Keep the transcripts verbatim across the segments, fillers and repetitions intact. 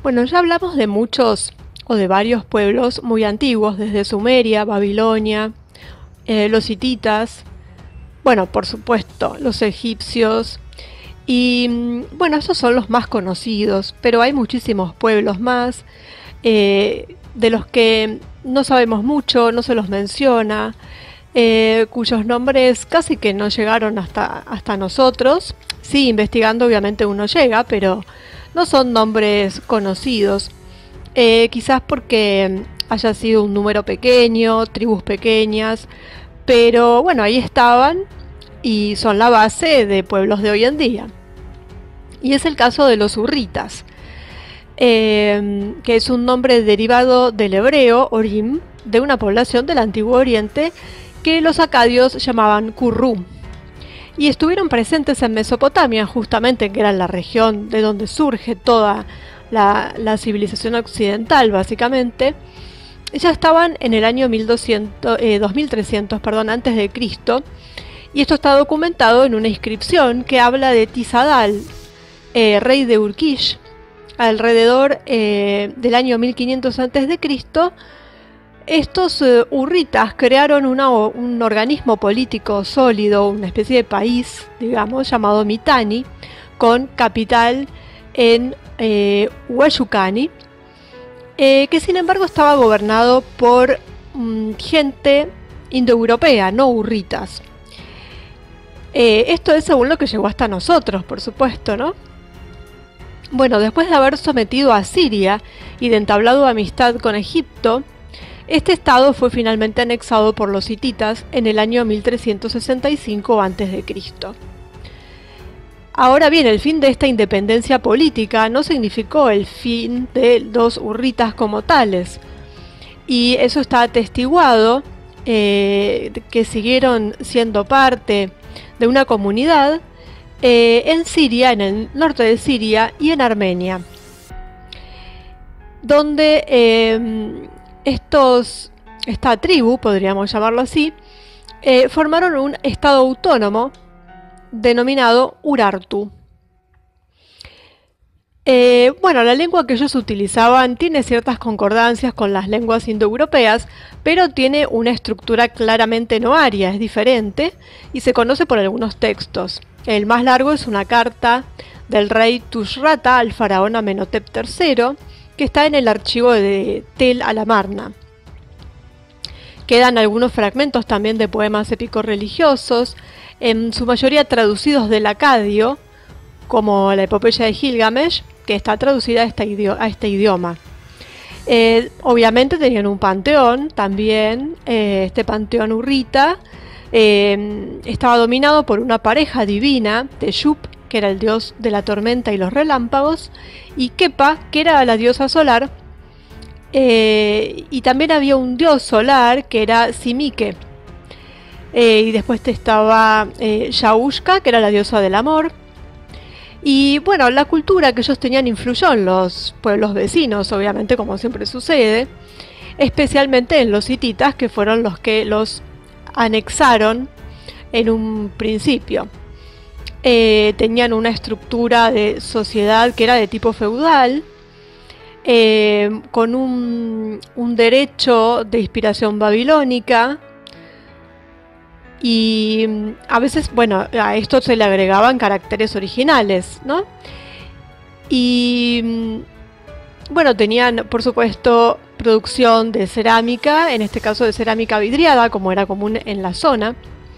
Bueno, ya hablamos de muchos o de varios pueblos muy antiguos, desde Sumeria, Babilonia, eh, los hititas, bueno, por supuesto, los egipcios, y mm, bueno, esos son los más conocidos, pero hay muchísimos pueblos más, eh, de los que no sabemos mucho, no se los menciona, eh, cuyos nombres casi que no llegaron hasta, hasta nosotros. Sí, investigando obviamente uno llega, pero no son nombres conocidos. Eh, quizás porque haya sido un número pequeño, tribus pequeñas, pero bueno, ahí estaban y son la base de pueblos de hoy en día. Y es el caso de los hurritas, eh, que es un nombre derivado del hebreo Orim, de una población del Antiguo Oriente que los acadios llamaban Kurru. Y estuvieron presentes en Mesopotamia, justamente, que era la región de donde surge toda la, la civilización occidental, básicamente. Ya estaban en el año mil doscientos, eh, dos mil trescientos, perdón, antes de Cristo, y esto está documentado en una inscripción que habla de Tisadal, eh, rey de Urkish, alrededor eh, del año mil quinientos antes de Cristo. Estos uh, hurritas crearon una, un organismo político sólido, una especie de país, digamos, llamado Mitanni, con capital en eh, Huayucani, eh, que sin embargo estaba gobernado por um, gente indoeuropea, no hurritas. Eh, esto es según lo que llegó hasta nosotros, por supuesto, ¿no? Bueno, después de haber sometido a Siria y de entablado amistad con Egipto, este estado fue finalmente anexado por los hititas en el año mil trescientos sesenta y cinco antes de Cristo. Ahora bien, el fin de esta independencia política no significó el fin de los hurritas como tales, y eso está atestiguado, eh, que siguieron siendo parte de una comunidad eh, en Siria, en el norte de Siria y en Armenia, donde eh, Estos, esta tribu, podríamos llamarlo así, eh, formaron un estado autónomo denominado Urartu. Eh, bueno, la lengua que ellos utilizaban tiene ciertas concordancias con las lenguas indoeuropeas, pero tiene una estructura claramente no aria, es diferente, y se conoce por algunos textos. El más largo es una carta del rey Tushratta al faraón Amenhotep tercero, que está en el archivo de Tel Al-Amarna. Quedan algunos fragmentos también de poemas épicos religiosos, en su mayoría traducidos del acadio, como la epopeya de Gilgamesh, que está traducida a este, idi a este idioma. Eh, obviamente tenían un panteón también, eh, este panteón hurrita eh, estaba dominado por una pareja divina, Teshup, que era el dios de la tormenta y los relámpagos, y Kepa, que era la diosa solar, eh, y también había un dios solar que era Simike, eh, y después estaba eh, Yaushka, que era la diosa del amor. Y bueno, la cultura que ellos tenían influyó en los pueblos vecinos, obviamente, como siempre sucede, especialmente en los hititas, que fueron los que los anexaron en un principio. Eh, tenían una estructura de sociedad que era de tipo feudal, eh, con un, un derecho de inspiración babilónica, y a veces, bueno, a esto se le agregaban caracteres originales, ¿no? Y bueno, tenían, por supuesto, producción de cerámica, en este caso de cerámica vidriada, como era común en la zona,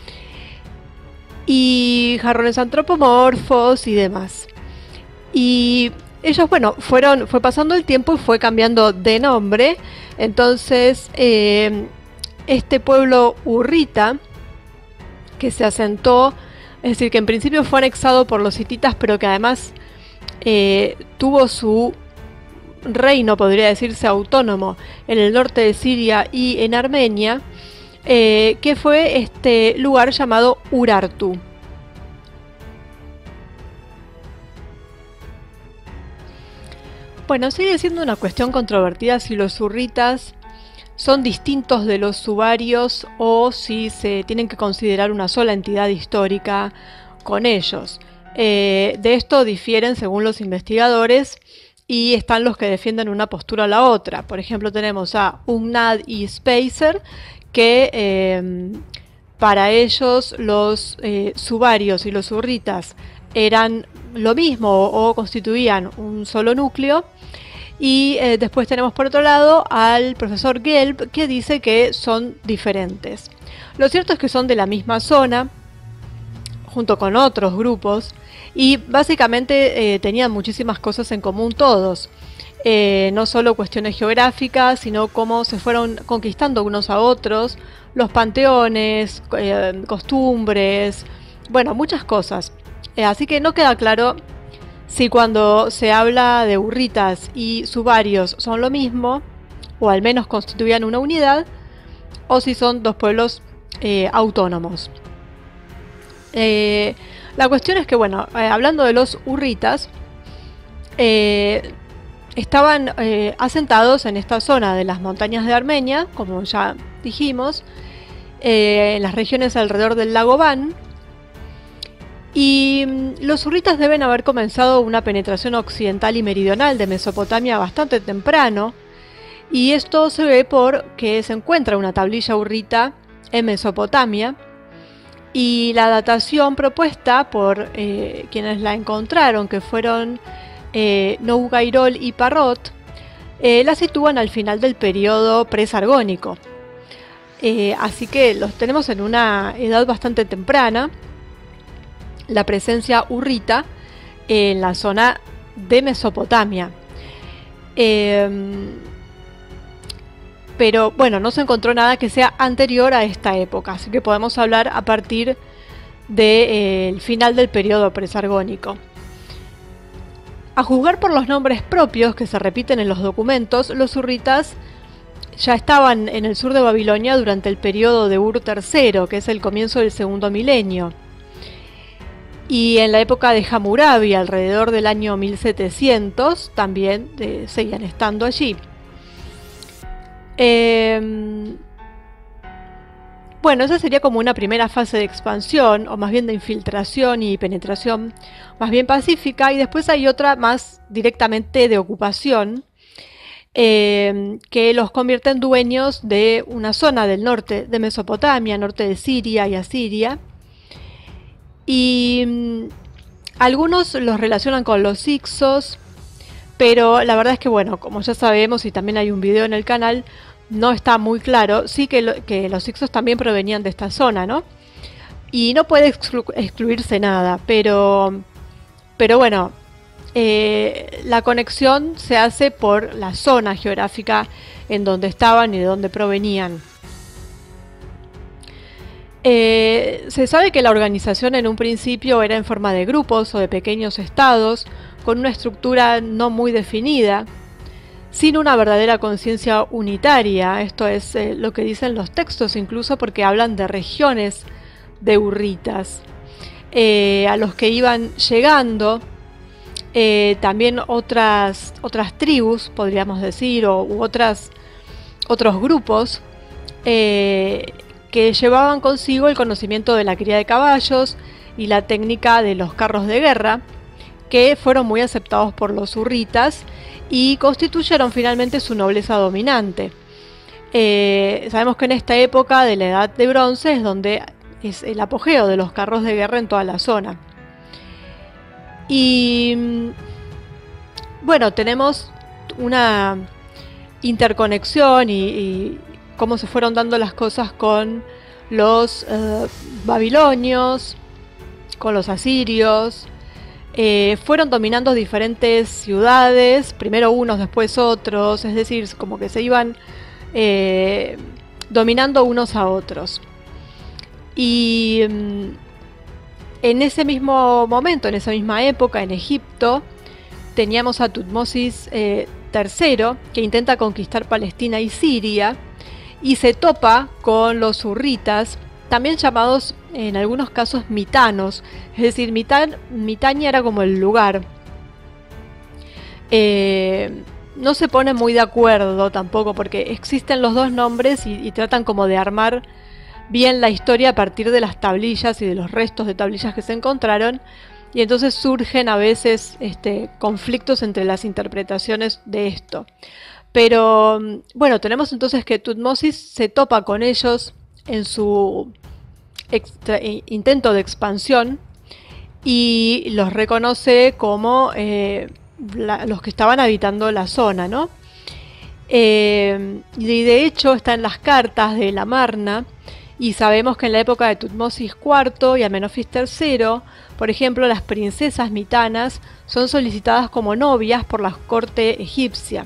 y jarrones antropomorfos y demás. Y ellos, bueno, fueron, fue pasando el tiempo y fue cambiando de nombre. Entonces, eh, este pueblo hurrita, que se asentó, es decir, que en principio fue anexado por los hititas, pero que además eh, tuvo su reino, podría decirse, autónomo en el norte de Siria y en Armenia, eh, que fue este lugar llamado Urartu. Bueno, sigue siendo una cuestión controvertida si los hurritas son distintos de los sumerios o si se tienen que considerar una sola entidad histórica con ellos. Eh, de esto difieren, según los investigadores, y están los que defienden una postura a la otra. Por ejemplo, tenemos a Ugnad y Spacer, que eh, para ellos los eh, sumarios y los hurritas eran lo mismo o, o constituían un solo núcleo. Y eh, después tenemos por otro lado al profesor Gelb, que dice que son diferentes. Lo cierto es que son de la misma zona, junto con otros grupos, y básicamente eh, tenían muchísimas cosas en común todos. Eh, no solo cuestiones geográficas, sino cómo se fueron conquistando unos a otros, los panteones, eh, costumbres, bueno, muchas cosas. Eh, así que no queda claro si cuando se habla de hurritas y sumarios son lo mismo, o al menos constituían una unidad, o si son dos pueblos eh, autónomos. Eh, la cuestión es que, bueno, eh, hablando de los hurritas, eh, estaban eh, asentados en esta zona de las montañas de Armenia, como ya dijimos, eh, en las regiones alrededor del lago Van. Y los hurritas deben haber comenzado una penetración occidental y meridional de Mesopotamia bastante temprano, y esto se ve porque se encuentra una tablilla hurrita en Mesopotamia, y la datación propuesta por eh, quienes la encontraron, que fueron eh, Nougairol y Parrot, eh, la sitúan al final del periodo presargónico. Eh, así que los tenemos en una edad bastante temprana, la presencia hurrita en la zona de Mesopotamia. Eh, pero bueno, no se encontró nada que sea anterior a esta época, así que podemos hablar a partir del eh, final del periodo presargónico. A juzgar por los nombres propios que se repiten en los documentos, los hurritas ya estaban en el sur de Babilonia durante el periodo de Ur tercero, que es el comienzo del segundo milenio. Y en la época de Hammurabi, alrededor del año mil setecientos, también eh, seguían estando allí. Eh, bueno, esa sería como una primera fase de expansión, o más bien de infiltración y penetración, más bien pacífica, y después hay otra más directamente de ocupación, eh, que los convierte en dueños de una zona del norte de Mesopotamia, norte de Siria y Asiria. Y mmm, algunos los relacionan con los Hicsos, pero la verdad es que, bueno, como ya sabemos, y también hay un video en el canal, no está muy claro. Sí que, lo, que los Hicsos también provenían de esta zona, ¿no? Y no puede exclu excluirse nada, pero, pero bueno, eh, la conexión se hace por la zona geográfica en donde estaban y de donde provenían. Eh, se sabe que la organización en un principio era en forma de grupos o de pequeños estados, con una estructura no muy definida, sin una verdadera conciencia unitaria. Esto es eh, lo que dicen los textos, incluso porque hablan de regiones de hurritas, eh, a los que iban llegando eh, también otras, otras tribus, podríamos decir, o u otras, otros grupos, eh, que llevaban consigo el conocimiento de la cría de caballos y la técnica de los carros de guerra, que fueron muy aceptados por los hurritas y constituyeron finalmente su nobleza dominante. Eh, sabemos que en esta época de la Edad de Bronce es donde es el apogeo de los carros de guerra en toda la zona. Y bueno, tenemos una interconexión y, y cómo se fueron dando las cosas con los eh, babilonios, con los asirios. Eh, fueron dominando diferentes ciudades, primero unos, después otros, es decir, como que se iban eh, dominando unos a otros. Y mm, en ese mismo momento, en esa misma época, en Egipto, teníamos a Tutmosis eh, tercero, que intenta conquistar Palestina y Siria, y se topa con los hurritas, también llamados en algunos casos mitanos, es decir, Mitan, Mitania era como el lugar. Eh, no se pone muy de acuerdo tampoco, porque existen los dos nombres y, y tratan como de armar bien la historia a partir de las tablillas y de los restos de tablillas que se encontraron, y entonces surgen a veces este, conflictos entre las interpretaciones de esto. Pero bueno, tenemos entonces que Thutmosis se topa con ellos en su extra, intento de expansión y los reconoce como eh, la, los que estaban habitando la zona, ¿no? Eh, y de hecho está en las cartas de la Marna, y sabemos que en la época de Thutmosis cuarto y Amenofis tercero, por ejemplo, las princesas mitanas son solicitadas como novias por la corte egipcia.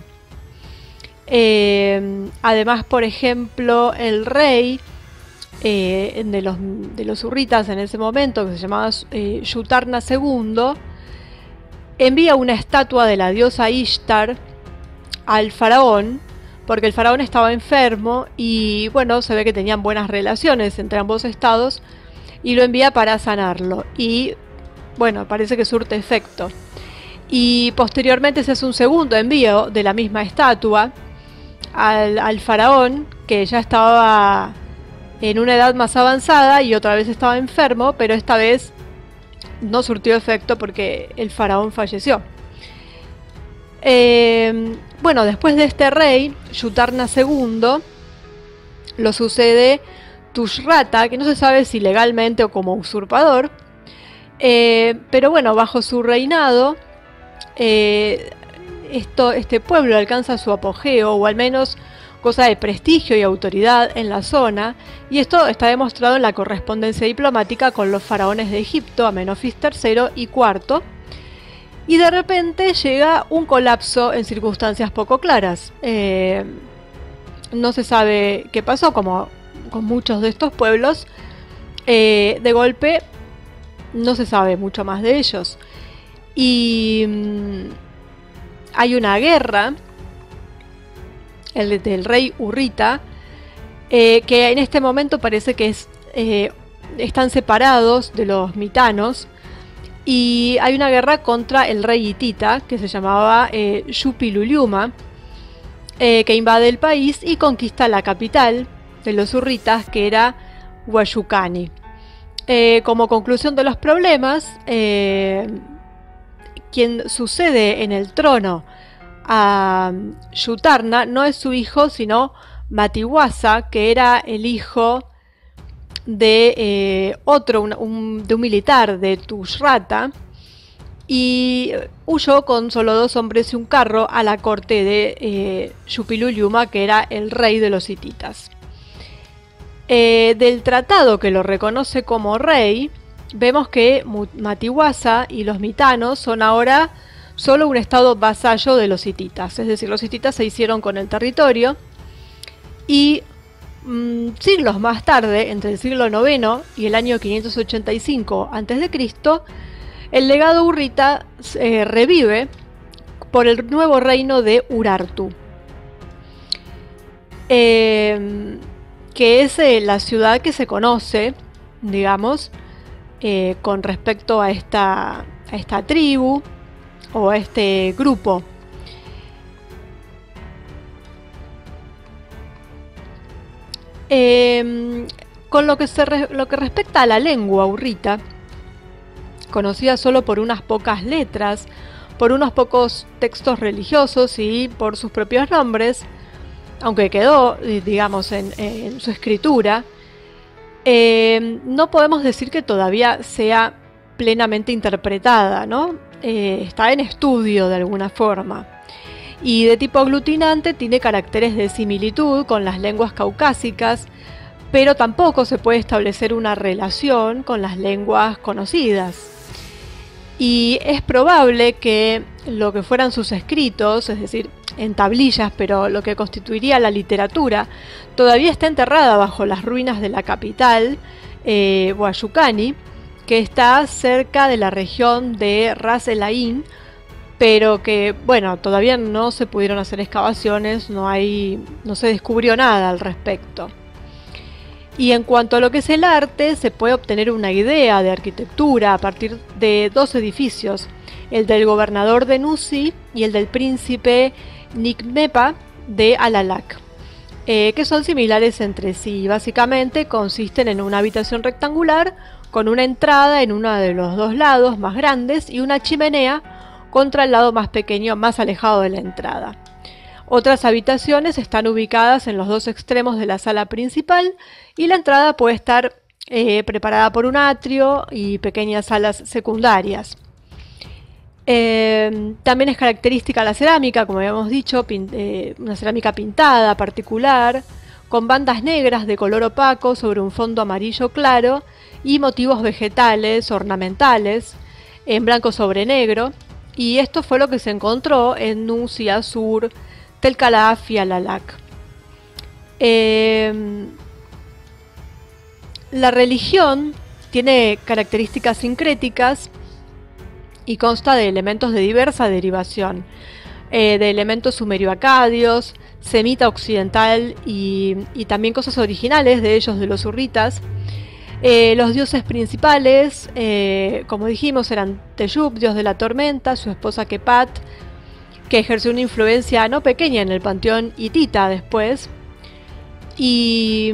Eh, además, por ejemplo, el rey eh, de, los, de los hurritas en ese momento, que se llamaba eh, Yutarna segundo, envía una estatua de la diosa Ishtar al faraón, porque el faraón estaba enfermo y bueno, se ve que tenían buenas relaciones entre ambos estados, y lo envía para sanarlo, y bueno, parece que surte efecto. Y posteriormente se hace un segundo envío de la misma estatua al, al faraón, que ya estaba en una edad más avanzada y otra vez estaba enfermo, pero esta vez no surtió efecto porque el faraón falleció. Eh, bueno, después de este rey, Yutarna segundo, lo sucede Tushratta, que no se sabe si legalmente o como usurpador, eh, pero bueno, bajo su reinado, eh, esto, este pueblo alcanza su apogeo, o al menos cosa de prestigio y autoridad en la zona, y esto está demostrado en la correspondencia diplomática con los faraones de Egipto, Amenofis tercero y cuarto, y de repente llega un colapso en circunstancias poco claras. Eh, no se sabe qué pasó, como con muchos de estos pueblos. Eh, de golpe no se sabe mucho más de ellos. Y mmm, hay una guerra, el del rey Hurrita, eh, que en este momento parece que es, eh, están separados de los mitanos. Y hay una guerra contra el rey hitita, que se llamaba eh, Shupiluluima, eh, que invade el país y conquista la capital de los hurritas, que era Huayucani. Eh, como conclusión de los problemas, eh, quien sucede en el trono a Yutarna no es su hijo, sino Matiwasa, que era el hijo de eh, otro, un, un, de un militar de Tushratta, y huyó con solo dos hombres y un carro a la corte de eh, Shupiluluima, que era el rey de los hititas. Eh, del tratado que lo reconoce como rey, vemos que Matiwasa y los mitanos son ahora solo un estado vasallo de los hititas, es decir, los hititas se hicieron con el territorio, y mmm, siglos más tarde, entre el siglo noveno y el año quinientos ochenta y cinco antes de Cristo, el legado hurrita eh, revive por el nuevo reino de Urartu, eh, que es eh, la ciudad que se conoce, digamos, eh, con respecto a esta, a esta tribu o a este grupo. Eh, con lo que, se re, lo que respecta a la lengua hurrita, conocida solo por unas pocas letras, por unos pocos textos religiosos y por sus propios nombres, aunque quedó, digamos, en, en su escritura, eh, no podemos decir que todavía sea plenamente interpretada, ¿no? Eh, está en estudio de alguna forma. Y de tipo aglutinante tiene caracteres de similitud con las lenguas caucásicas, pero tampoco se puede establecer una relación con las lenguas conocidas. Y es probable que lo que fueran sus escritos, es decir, en tablillas, pero lo que constituiría la literatura, todavía está enterrada bajo las ruinas de la capital, eh, Huayucani, que está cerca de la región de Ras El Ain, pero que, bueno, todavía no se pudieron hacer excavaciones, no hay, no se descubrió nada al respecto. Y en cuanto a lo que es el arte, se puede obtener una idea de arquitectura a partir de dos edificios, el del gobernador de Nusi y el del príncipe Nikmepa de Alalak, eh, que son similares entre sí. Básicamente consisten en una habitación rectangular con una entrada en uno de los dos lados más grandes y una chimenea contra el lado más pequeño, más alejado de la entrada. Otras habitaciones están ubicadas en los dos extremos de la sala principal y la entrada puede estar eh, preparada por un atrio y pequeñas salas secundarias. Eh, también es característica la cerámica, como habíamos dicho, eh, una cerámica pintada particular, con bandas negras de color opaco sobre un fondo amarillo claro y motivos vegetales, ornamentales, en blanco sobre negro. Y esto fue lo que se encontró en Nussi, Sur, Tel Kalaf y Alalak. Eh, la religión tiene características sincréticas y consta de elementos de diversa derivación, eh, de elementos sumerio-acadios, semita occidental y, y también cosas originales de ellos, de los hurritas. Eh, los dioses principales, eh, como dijimos, eran Teyub, dios de la tormenta, su esposa Kepat, que ejerció una influencia no pequeña en el panteón hitita después. Y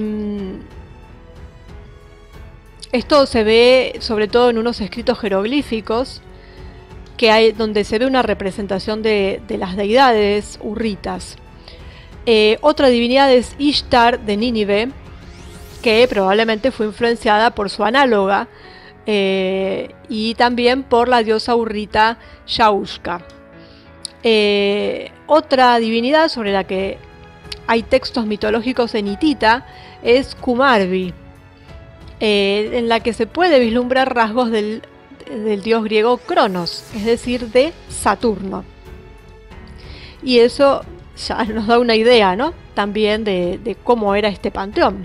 esto se ve sobre todo en unos escritos jeroglíficos que hay, donde se ve una representación de, de las deidades hurritas. Eh, otra divinidad es Ishtar de Nínive, que probablemente fue influenciada por su análoga eh, y también por la diosa hurrita Shaushka. Eh, otra divinidad sobre la que hay textos mitológicos en hitita es Kumarbi, eh, en la que se puede vislumbrar rasgos del del dios griego Cronos, es decir, de Saturno. Y eso ya nos da una idea, ¿no? También de, de cómo era este panteón.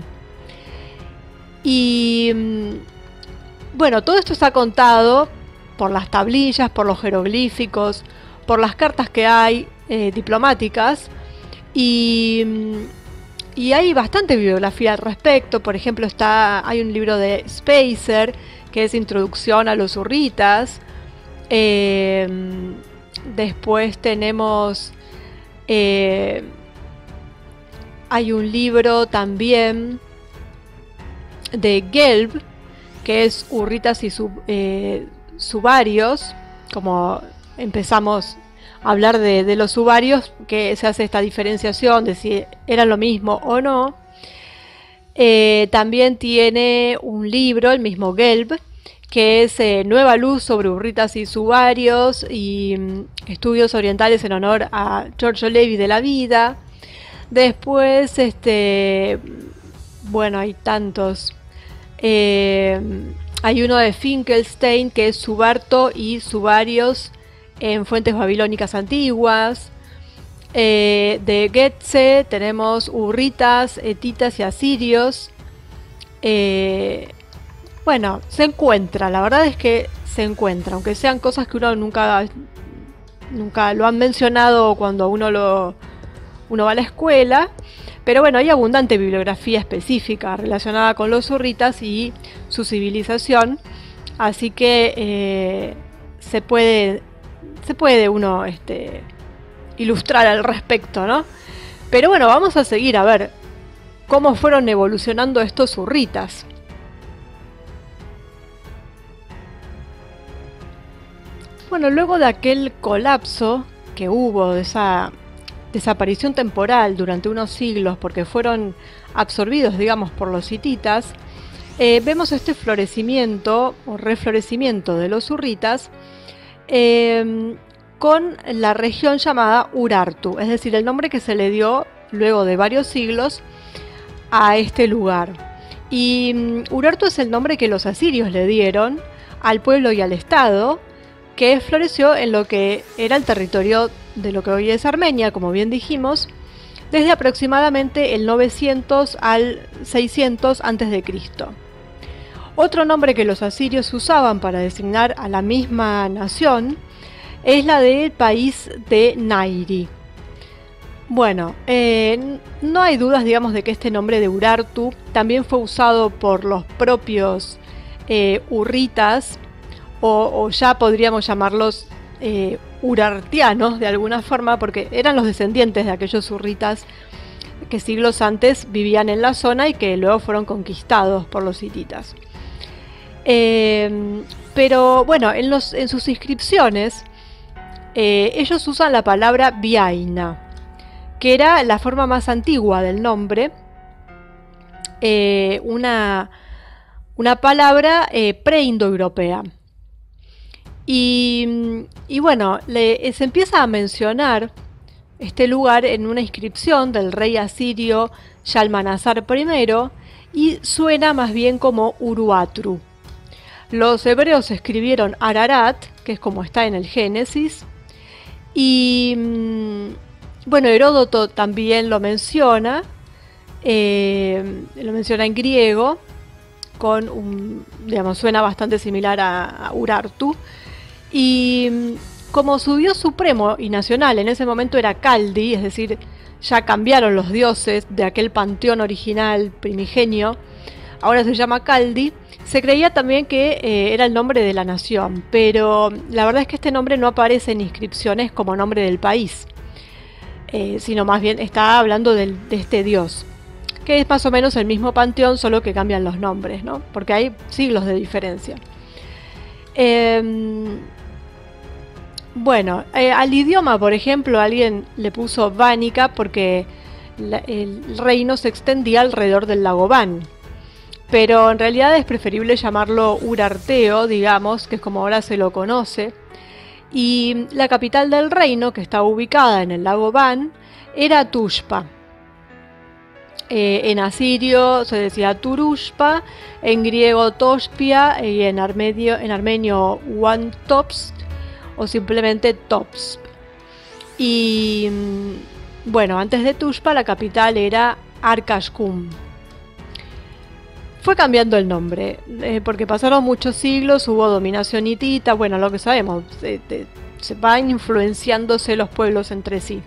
Y bueno, todo esto está contado por las tablillas, por los jeroglíficos, por las cartas que hay eh, diplomáticas, y, y hay bastante bibliografía al respecto. Por ejemplo, está, hay un libro de Spacer, que es Introducción a los hurritas. Eh, después tenemos, eh, hay un libro también de Gelb, que es Hurritas y sub, eh, Subarios, como empezamos a hablar de, de los subarios, que se hace esta diferenciación de si era lo mismo o no. Eh, también tiene un libro, el mismo Gelb, que es eh, Nueva Luz sobre hurritas y subarios y mm, estudios orientales en honor a Giorgio Levi de la vida. Después, este, bueno, hay tantos. Eh, hay uno de Finkelstein, que es Subarto y Subarios en fuentes babilónicas antiguas. Eh, de Getze tenemos hurritas, etitas y asirios. Eh, bueno, se encuentra, la verdad es que se encuentra, aunque sean cosas que uno nunca, nunca lo han mencionado cuando uno, lo, uno va a la escuela. Pero bueno, hay abundante bibliografía específica relacionada con los hurritas y su civilización. Así que eh, se puede, se puede uno este, ilustrar al respecto, ¿no? Pero bueno, vamos a seguir a ver cómo fueron evolucionando estos hurritas. Bueno, luego de aquel colapso que hubo, de esa desaparición temporal durante unos siglos porque fueron absorbidos, digamos, por los hititas, eh, vemos este florecimiento o reflorecimiento de los hurritas eh, con la región llamada Urartu, es decir, el nombre que se le dio luego de varios siglos a este lugar. Y um, Urartu es el nombre que los asirios le dieron al pueblo y al estado, que floreció en lo que era el territorio de lo que hoy es Armenia, como bien dijimos, desde aproximadamente el novecientos al seiscientos antes de Cristo. Otro nombre que los asirios usaban para designar a la misma nación es la del país de Nairi. Bueno, eh, no hay dudas, digamos, de que este nombre de Urartu también fue usado por los propios eh, hurritas, o, o ya podríamos llamarlos eh, urartianos de alguna forma, porque eran los descendientes de aquellos hurritas que siglos antes vivían en la zona y que luego fueron conquistados por los hititas. Eh, pero bueno, en, los, en sus inscripciones eh, ellos usan la palabra Biaina, que era la forma más antigua del nombre, eh, una, una palabra eh, pre-indoeuropea. Y, y bueno, le, se empieza a mencionar este lugar en una inscripción del rey asirio Shalmaneser primero y suena más bien como Uruatru. Los hebreos escribieron Ararat, que es como está en el Génesis, y bueno, Heródoto también lo menciona, eh, lo menciona en griego, con un, digamos, suena bastante similar a, a Urartu, y como su dios supremo y nacional en ese momento era Kaldi, es decir, ya cambiaron los dioses de aquel panteón original primigenio, ahora se llama Kaldi, se creía también que eh, era el nombre de la nación, pero la verdad es que este nombre no aparece en inscripciones como nombre del país, eh, sino más bien está hablando del, de este dios, que es más o menos el mismo panteón, solo que cambian los nombres, ¿no? Porque hay siglos de diferencia. Eh, bueno, eh, al idioma, por ejemplo, alguien le puso Vánica porque la, el reino se extendía alrededor del lago Van. Pero en realidad es preferible llamarlo Urarteo, digamos, que es como ahora se lo conoce. Y la capital del reino, que está ubicada en el lago Van, era Tushpa. Eh, en asirio se decía Turushpa, en griego Tospia y en armenio, en armenio Wantops o simplemente Tops. Y bueno, antes de Tushpa la capital era Arkashkum. Fue cambiando el nombre, eh, porque pasaron muchos siglos, hubo dominación hitita, bueno, lo que sabemos, se, te, se van influenciándose los pueblos entre sí.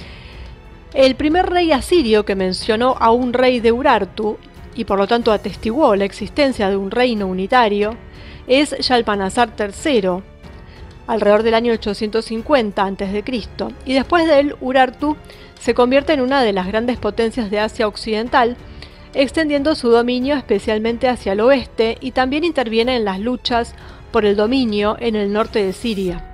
El primer rey asirio que mencionó a un rey de Urartu, y por lo tanto atestiguó la existencia de un reino unitario, es Shalmaneser tercero, alrededor del año ochocientos cincuenta antes de Cristo, y después de él Urartu se convierte en una de las grandes potencias de Asia Occidental, extendiendo su dominio especialmente hacia el oeste y también interviene en las luchas por el dominio en el norte de Siria.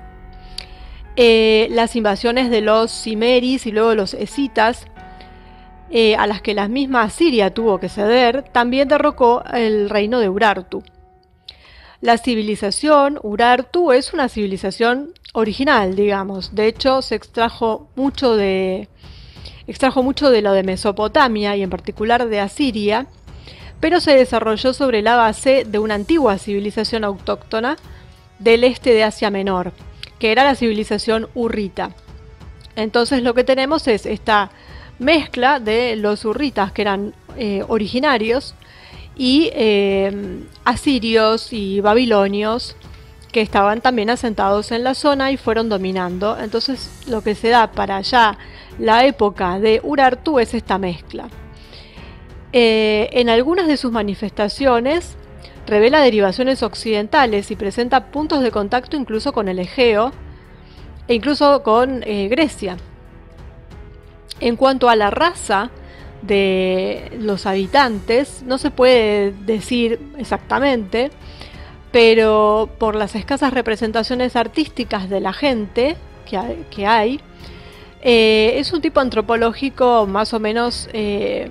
Eh, las invasiones de los cimeris y luego los escitas, eh, a las que la misma Siria tuvo que ceder, también derrocó el reino de Urartu. La civilización Urartu es una civilización original, digamos. De hecho, se extrajo mucho de... extrajo mucho de lo de Mesopotamia y en particular de Asiria, pero se desarrolló sobre la base de una antigua civilización autóctona del este de Asia Menor, que era la civilización hurrita. Entonces lo que tenemos es esta mezcla de los hurritas, que eran eh, originarios, y eh, asirios y babilonios, que estaban también asentados en la zona y fueron dominando. Entonces lo que se da para allá la época de Urartu es esta mezcla. Eh, en algunas de sus manifestaciones revela derivaciones occidentales y presenta puntos de contacto incluso con el Egeo e incluso con eh, Grecia. En cuanto a la raza de los habitantes, no se puede decir exactamente, pero por las escasas representaciones artísticas de la gente que hay, que hay eh, es un tipo antropológico más o menos eh,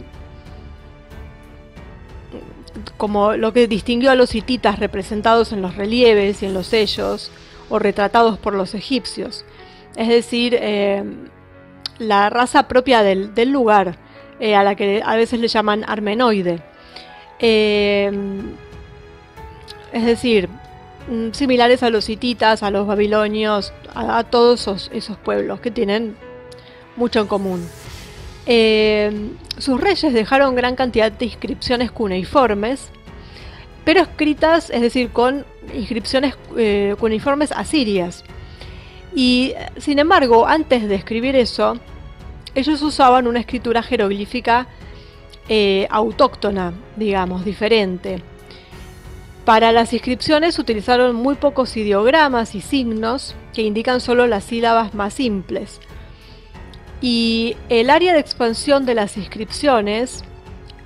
como lo que distinguió a los hititas representados en los relieves y en los sellos o retratados por los egipcios, es decir, eh, la raza propia del, del lugar, eh, a la que a veces le llaman armenoide. Eh, es decir, similares a los hititas, a los babilonios, a, a todos esos, esos pueblos que tienen mucho en común. Eh, sus reyes dejaron gran cantidad de inscripciones cuneiformes, pero escritas, es decir, con inscripciones eh, cuneiformes asirias. Y sin embargo, antes de escribir eso, ellos usaban una escritura jeroglífica eh, autóctona, digamos, diferente. Para las inscripciones utilizaron muy pocos ideogramas y signos que indican solo las sílabas más simples. Y el área de expansión de las inscripciones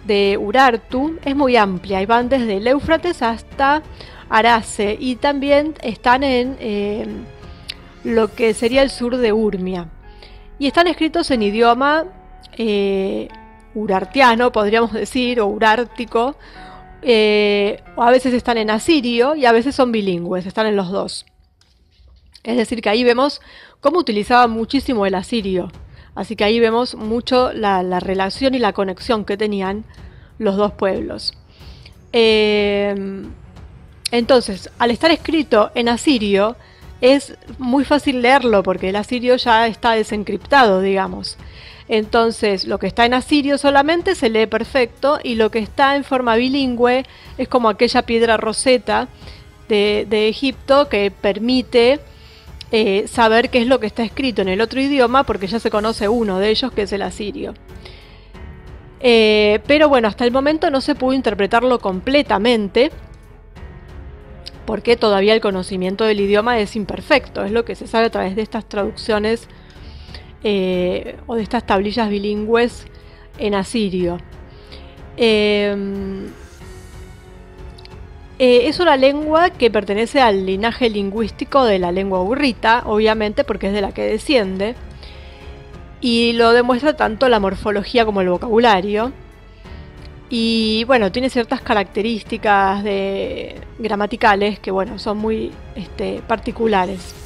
de Urartu es muy amplia y van desde el Éufrates hasta Arase, y también están en eh, lo que sería el sur de Urmia, y están escritos en idioma eh, urartiano, podríamos decir, o urártico, eh, o a veces están en asirio y a veces son bilingües, están en los dos. Es decir, que ahí vemos cómo utilizaban muchísimo el asirio. Así que ahí vemos mucho la, la relación y la conexión que tenían los dos pueblos. Eh, entonces, al estar escrito en asirio, es muy fácil leerlo porque el asirio ya está desencriptado, digamos. Entonces, lo que está en asirio solamente se lee perfecto, y lo que está en forma bilingüe es como aquella piedra roseta de, de Egipto que permite Eh, saber qué es lo que está escrito en el otro idioma, porque ya se conoce uno de ellos, que es el asirio. Eh, pero bueno, hasta el momento no se pudo interpretarlo completamente, porque todavía el conocimiento del idioma es imperfecto. Es lo que se sabe a través de estas traducciones eh, o de estas tablillas bilingües en asirio. Eh, Eh, es una lengua que pertenece al linaje lingüístico de la lengua hurrita, obviamente, porque es de la que desciende, y lo demuestra tanto la morfología como el vocabulario. Y bueno, tiene ciertas características de, gramaticales que bueno, son muy este, particulares.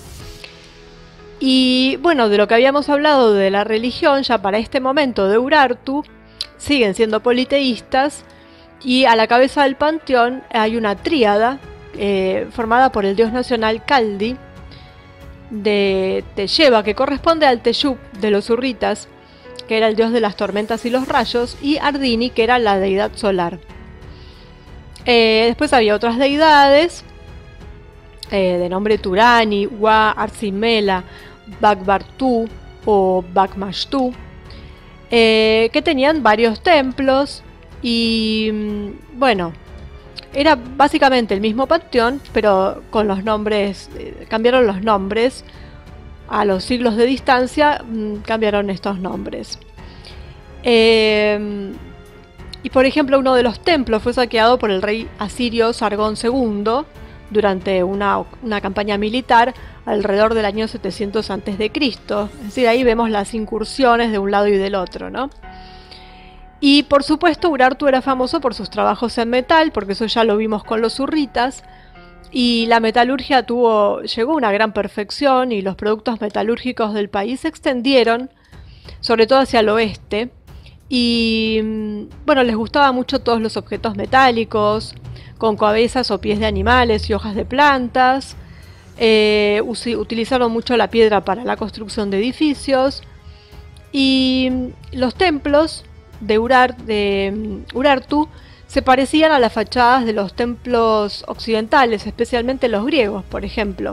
Y bueno, de lo que habíamos hablado de la religión, ya para este momento de Urartu, siguen siendo politeístas. Y a la cabeza del panteón hay una tríada eh, formada por el dios nacional Kaldi de Teyeva, que corresponde al Teyub de los hurritas, que era el dios de las tormentas y los rayos, y Ardini, que era la deidad solar. Eh, después había otras deidades eh, de nombre Turani, Wa, Arsimela, Bakbartu o Bakmashtu, eh, que tenían varios templos. Y bueno, era básicamente el mismo panteón, pero con los nombres, eh, cambiaron los nombres. A los siglos de distancia mmm, cambiaron estos nombres. Eh, y por ejemplo, uno de los templos fue saqueado por el rey asirio Sargón segundo durante una, una campaña militar alrededor del año setecientos antes de Cristo. Es decir, ahí vemos las incursiones de un lado y del otro, ¿no? Y por supuesto Urartu era famoso por sus trabajos en metal, porque eso ya lo vimos con los hurritas, y la metalurgia tuvo, llegó a una gran perfección, y los productos metalúrgicos del país se extendieron, sobre todo hacia el oeste, y bueno, les gustaba mucho todos los objetos metálicos, con cabezas o pies de animales y hojas de plantas. Eh, utilizaron mucho la piedra para la construcción de edificios, y los templos de, Urar, de Urartu se parecían a las fachadas de los templos occidentales, especialmente los griegos, por ejemplo.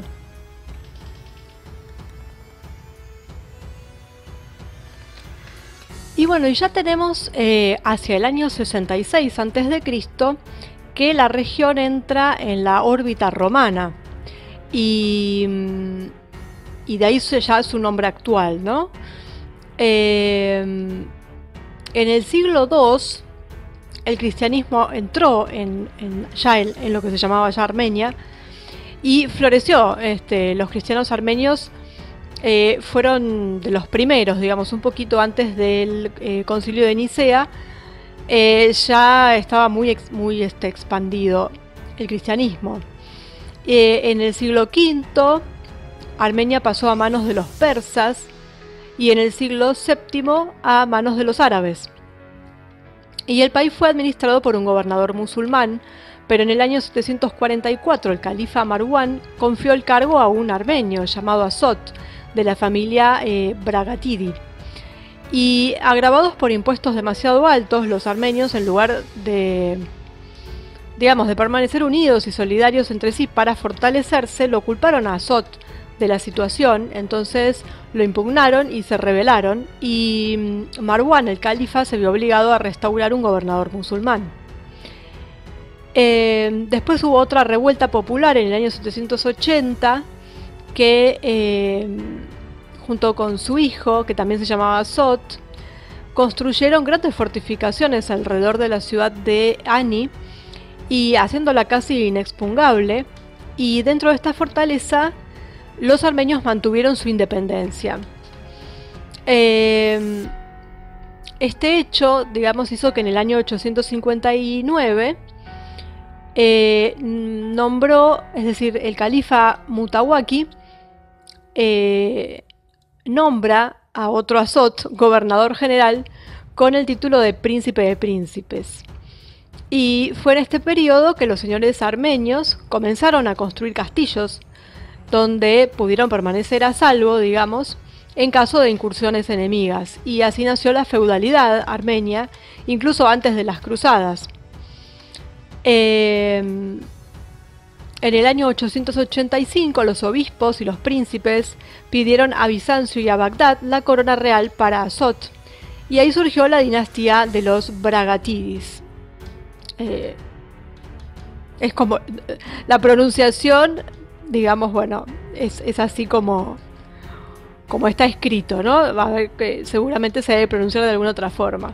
Y bueno, y ya tenemos eh, hacia el año sesenta y seis antes de Cristo que la región entra en la órbita romana, y, y de ahí ya es su nombre actual, ¿no? Eh, En el siglo segundo, el cristianismo entró en, en, ya en, en lo que se llamaba ya Armenia, y floreció. Este, los cristianos armenios eh, fueron de los primeros, digamos, un poquito antes del eh, concilio de Nicea. Eh, ya estaba muy, muy este, expandido el cristianismo. Eh, en el siglo quinto, Armenia pasó a manos de los persas, y en el siglo séptimo a manos de los árabes. Y el país fue administrado por un gobernador musulmán, pero en el año setecientos cuarenta y cuatro el califa Marwan confió el cargo a un armenio llamado Azot, de la familia eh, Bragatidi. Y agravados por impuestos demasiado altos, los armenios, en lugar de, digamos, de permanecer unidos y solidarios entre sí para fortalecerse, lo culparon a Azot de la situación. Entonces lo impugnaron y se rebelaron, y Marwan, el califa, se vio obligado a restaurar un gobernador musulmán. Eh, después hubo otra revuelta popular en el año setecientos ochenta que, eh, junto con su hijo, que también se llamaba Sot, construyeron grandes fortificaciones alrededor de la ciudad de Ani y haciéndola casi inexpugnable, y dentro de esta fortaleza los armenios mantuvieron su independencia. Eh, este hecho, digamos, hizo que en el año ochocientos cincuenta y nueve eh, nombró, es decir, el califa Mutawaki eh, nombra a otro Azot, gobernador general, con el título de príncipe de príncipes. Y fue en este periodo que los señores armenios comenzaron a construir castillos, donde pudieron permanecer a salvo, digamos, en caso de incursiones enemigas, y así nació la feudalidad armenia, incluso antes de las cruzadas. Eh, en el año ochocientos ochenta y cinco los obispos y los príncipes pidieron a Bizancio y a Bagdad la corona real para Azot, y ahí surgió la dinastía de los Bragatidis. Eh, es como la pronunciación, digamos, bueno, es, es así como, como está escrito, ¿no? Va a ver que seguramente se debe pronunciar de alguna otra forma.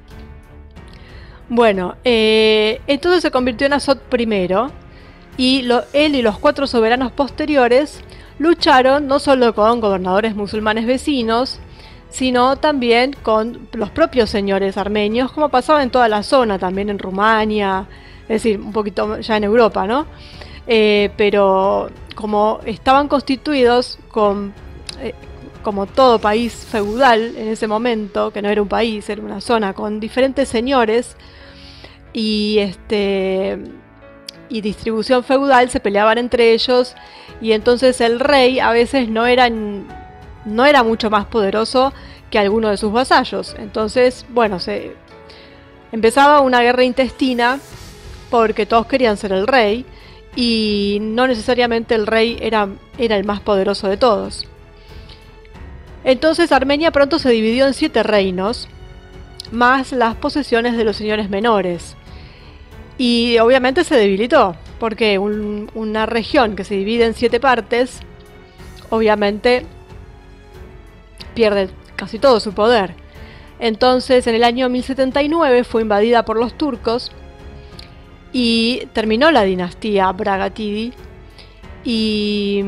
Bueno, eh, entonces se convirtió en Azot primero, y lo, él y los cuatro soberanos posteriores lucharon no solo con gobernadores musulmanes vecinos, sino también con los propios señores armenios, como pasaba en toda la zona, también en Rumania, es decir, un poquito ya en Europa, ¿no? Eh, pero como estaban constituidos con, eh, como todo país feudal en ese momento, que no era un país, era una zona con diferentes señores y este y distribución feudal, se peleaban entre ellos, y entonces el rey a veces no era, no era mucho más poderoso que alguno de sus vasallos. Entonces, bueno, se empezaba una guerra intestina porque todos querían ser el rey, y no necesariamente el rey era, era el más poderoso de todos. Entonces Armenia pronto se dividió en siete reinos, más las posesiones de los señores menores. Y obviamente se debilitó, porque un, una región que se divide en siete partes, obviamente pierde casi todo su poder. Entonces, en el año mil setenta y nueve fue invadida por los turcos y terminó la dinastía Bragatidi. Y,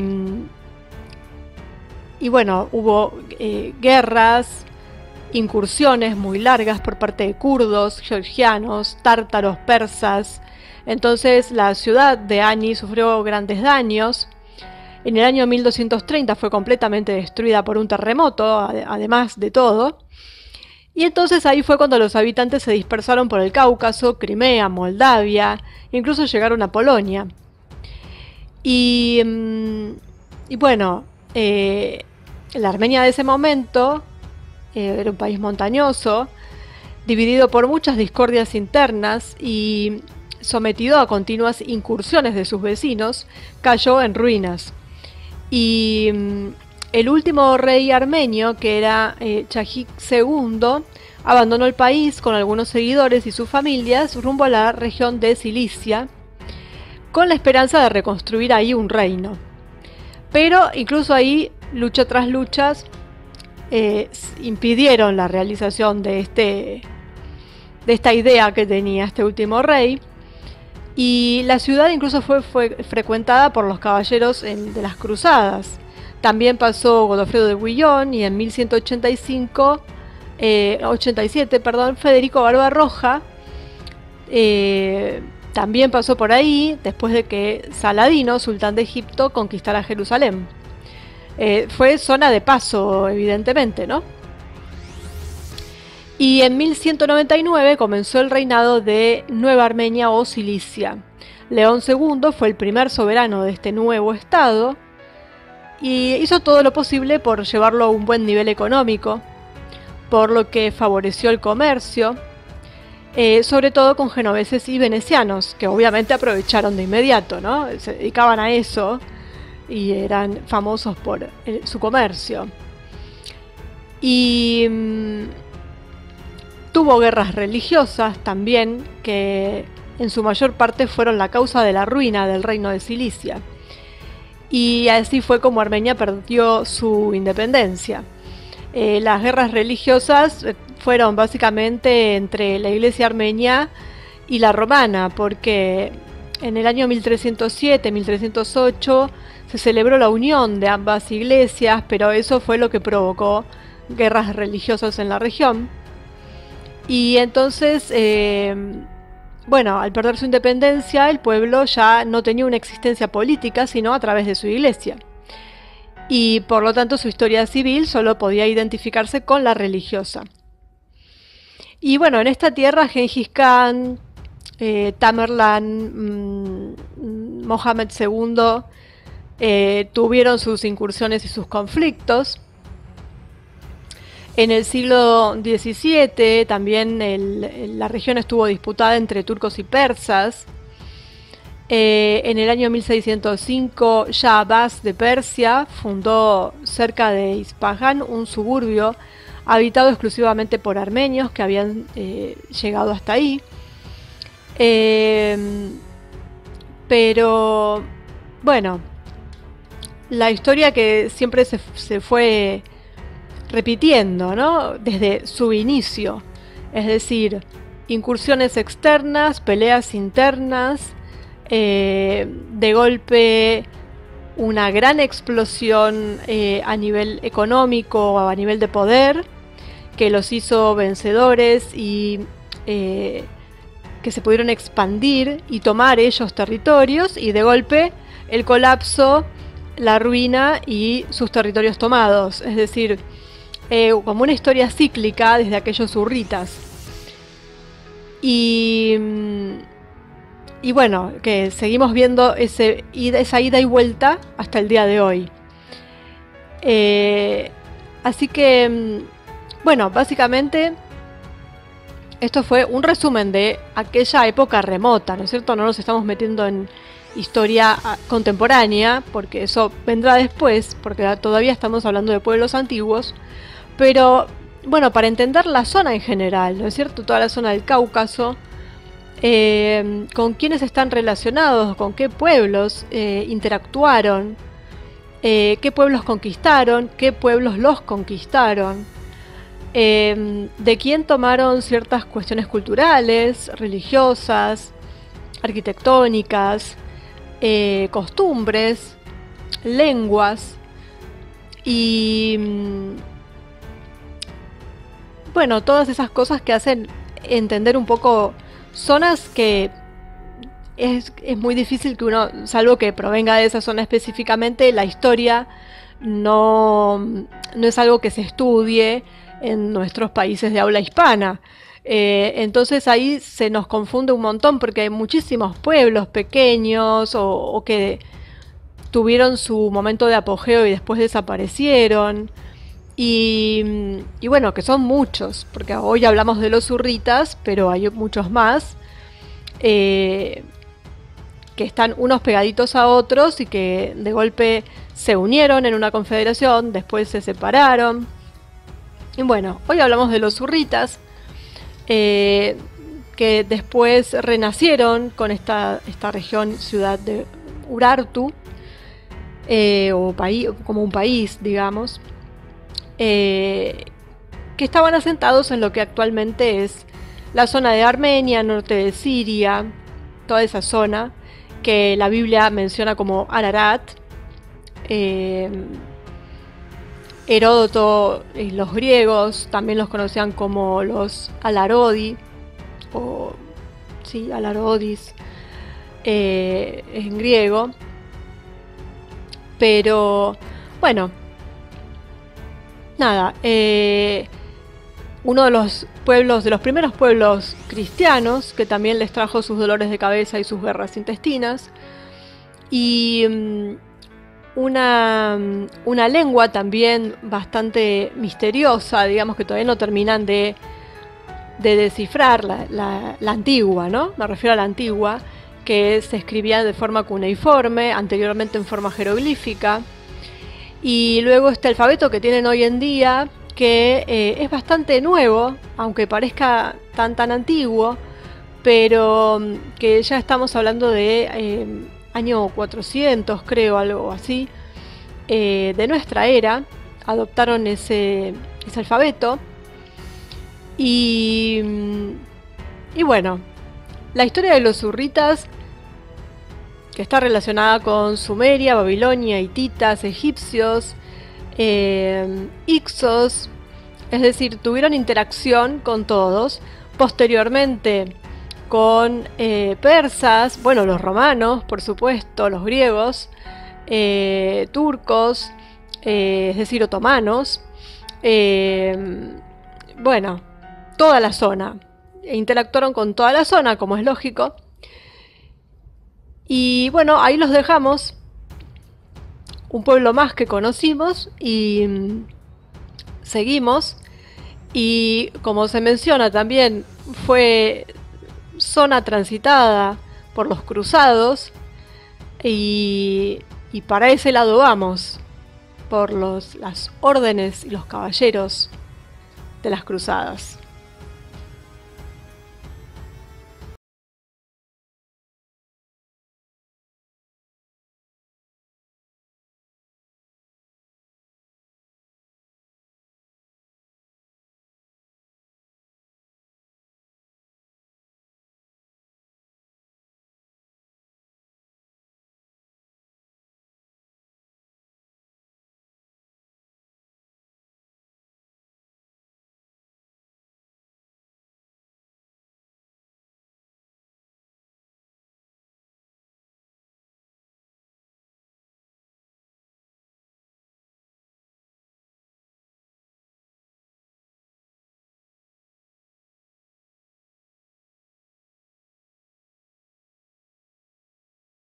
y bueno, hubo eh, guerras, incursiones muy largas por parte de kurdos, georgianos, tártaros, persas. Entonces la ciudad de Ani sufrió grandes daños. En el año mil doscientos treinta fue completamente destruida por un terremoto, además de todo. Y entonces ahí fue cuando los habitantes se dispersaron por el Cáucaso, Crimea, Moldavia, incluso llegaron a Polonia. Y, y bueno, eh, la Armenia de ese momento eh, era un país montañoso, dividido por muchas discordias internas y sometido a continuas incursiones de sus vecinos, cayó en ruinas. Y el último rey armenio, que era eh, Chagik segundo, abandonó el país con algunos seguidores y sus familias rumbo a la región de Cilicia, con la esperanza de reconstruir ahí un reino. Pero incluso ahí, lucha tras luchas, eh, impidieron la realización de, este, de esta idea que tenía este último rey. Y la ciudad incluso fue, fue frecuentada por los caballeros en, de las cruzadas. También pasó Godofredo de Bouillon, y en mil ciento ochenta y cinco, eh, ochenta y siete, perdón, Federico Barbarroja eh, también pasó por ahí, después de que Saladino, sultán de Egipto, conquistara Jerusalén. Eh, fue zona de paso, evidentemente, ¿no? Y en mil ciento noventa y nueve comenzó el reinado de Nueva Armenia o Cilicia. León segundo fue el primer soberano de este nuevo estado y hizo todo lo posible por llevarlo a un buen nivel económico, por lo que favoreció el comercio, eh, sobre todo con genoveses y venecianos, que obviamente aprovecharon de inmediato, ¿no? Se dedicaban a eso y eran famosos por eh, su comercio. Y mmm, tuvo guerras religiosas también, que en su mayor parte fueron la causa de la ruina del reino de Cilicia. Y así fue como Armenia perdió su independencia. Eh, las guerras religiosas fueron básicamente entre la iglesia armenia y la romana, porque en el año mil trescientos siete, mil trescientos ocho se celebró la unión de ambas iglesias, pero eso fue lo que provocó guerras religiosas en la región. Y entonces, eh, bueno, al perder su independencia, el pueblo ya no tenía una existencia política, sino a través de su iglesia. Y por lo tanto su historia civil solo podía identificarse con la religiosa. Y bueno, en esta tierra Gengis Khan, eh, Tamerlán, mmm, Mohammed segundo eh, tuvieron sus incursiones y sus conflictos. En el siglo diecisiete también el, la región estuvo disputada entre turcos y persas. Eh, en el año mil seiscientos cinco, Shah Abbas de Persia fundó cerca de Isfahan un suburbio habitado exclusivamente por armenios que habían eh, llegado hasta ahí. Eh, pero, bueno, la historia que siempre se, se fue repitiendo, ¿no? Desde su inicio, es decir, incursiones externas, peleas internas, eh, de golpe una gran explosión eh, a nivel económico, a nivel de poder, que los hizo vencedores y eh, que se pudieron expandir y tomar ellos territorios, y de golpe el colapso, la ruina y sus territorios tomados, es decir, eh, como una historia cíclica desde aquellos hurritas. Y, y bueno, que seguimos viendo ese, esa ida y vuelta hasta el día de hoy. Eh, así que, bueno, básicamente esto fue un resumen de aquella época remota, ¿no es cierto? No nos estamos metiendo en historia contemporánea, porque eso vendrá después, porque todavía estamos hablando de pueblos antiguos. Pero, bueno, para entender la zona en general, ¿no es cierto? Toda la zona del Cáucaso, eh, con quiénes están relacionados, con qué pueblos eh, interactuaron, eh, qué pueblos conquistaron, qué pueblos los conquistaron, eh, de quién tomaron ciertas cuestiones culturales, religiosas, arquitectónicas, eh, costumbres, lenguas y... bueno, todas esas cosas que hacen entender un poco zonas que es, es muy difícil que uno, salvo que provenga de esa zona específicamente, la historia no, no es algo que se estudie en nuestros países de habla hispana. Eh, entonces ahí se nos confunde un montón porque hay muchísimos pueblos pequeños o, o que tuvieron su momento de apogeo y después desaparecieron. Y, y bueno, que son muchos, porque hoy hablamos de los hurritas, pero hay muchos más eh, que están unos pegaditos a otros y que de golpe se unieron en una confederación, después se separaron. Y bueno, hoy hablamos de los hurritas, eh, que después renacieron con esta, esta región, ciudad de Urartu, eh, o país, como un país, digamos. Eh, que estaban asentados en lo que actualmente es la zona de Armenia, norte de Siria, toda esa zona que la Biblia menciona como Ararat. eh, Heródoto y los griegos también los conocían como los Alarodi, o sí, Alarodis eh, en griego. Pero bueno, nada, eh, uno de los pueblos, de los primeros pueblos cristianos, que también les trajo sus dolores de cabeza y sus guerras intestinas, y um, una, una lengua también bastante misteriosa, digamos, que todavía no terminan de, de descifrar, la, la, la antigua, ¿no? Me refiero a la antigua, que se escribía de forma cuneiforme, anteriormente en forma jeroglífica. Y luego este alfabeto que tienen hoy en día, que eh, es bastante nuevo, aunque parezca tan tan antiguo, pero que ya estamos hablando de eh, año cuatrocientos, creo, algo así, eh, de nuestra era, adoptaron ese, ese alfabeto. Y, y bueno, la historia de los hurritas, que está relacionada con Sumeria, Babilonia, hititas, egipcios, eh, Ixos, es decir, tuvieron interacción con todos. Posteriormente con eh, persas, bueno, los romanos, por supuesto, los griegos, eh, turcos, eh, es decir, otomanos, eh, bueno, toda la zona. Interactuaron con toda la zona, como es lógico. Y bueno, ahí los dejamos. Un pueblo más que conocimos y mm, seguimos. Y como se menciona también, fue zona transitada por los cruzados. Y, y para ese lado vamos, por los, las órdenes y los caballeros de las cruzadas.